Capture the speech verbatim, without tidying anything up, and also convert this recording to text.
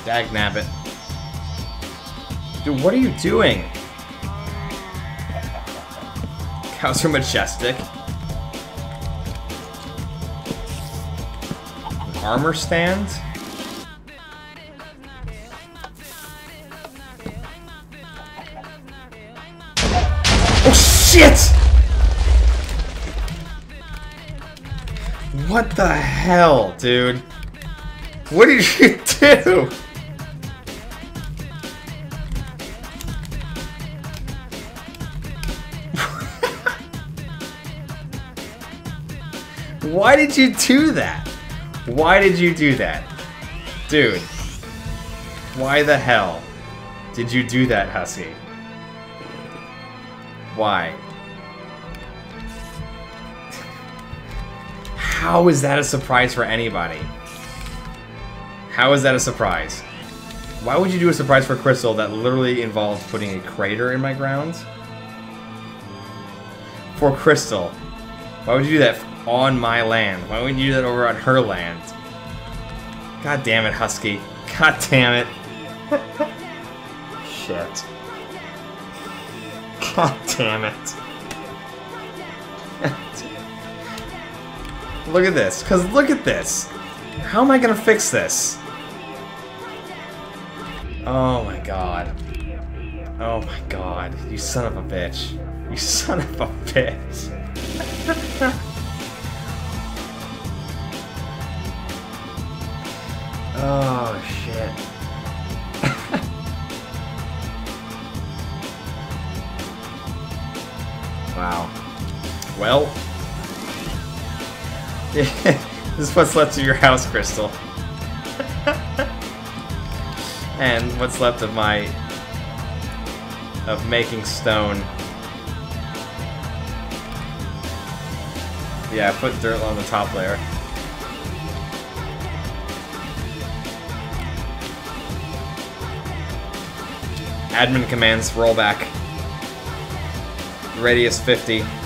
Dagnabbit. Dude, what are you doing? Cows are majestic. Armor stand? Oh shit! What the hell, dude? What did you do? Why did you do that? Why did you do that? Dude. Why the hell did you do that, Husky? Why? How is that a surprise for anybody? How is that a surprise? Why would you do a surprise for Crystal that literally involves putting a crater in my grounds? For Crystal. Why would you do that on my land? Why wouldn't you do that over on her land? God damn it, Husky. God damn it. Shit. God damn it. Look at this. Because look at this. How am I going to fix this? Oh my god. Oh my god. You son of a bitch. You son of a bitch. Oh shit. Wow. Well. This is what's left of your house, Crystal. And what's left of my... of making stone. Yeah, I put dirt on the top layer. Admin commands, rollback. Radius fifty.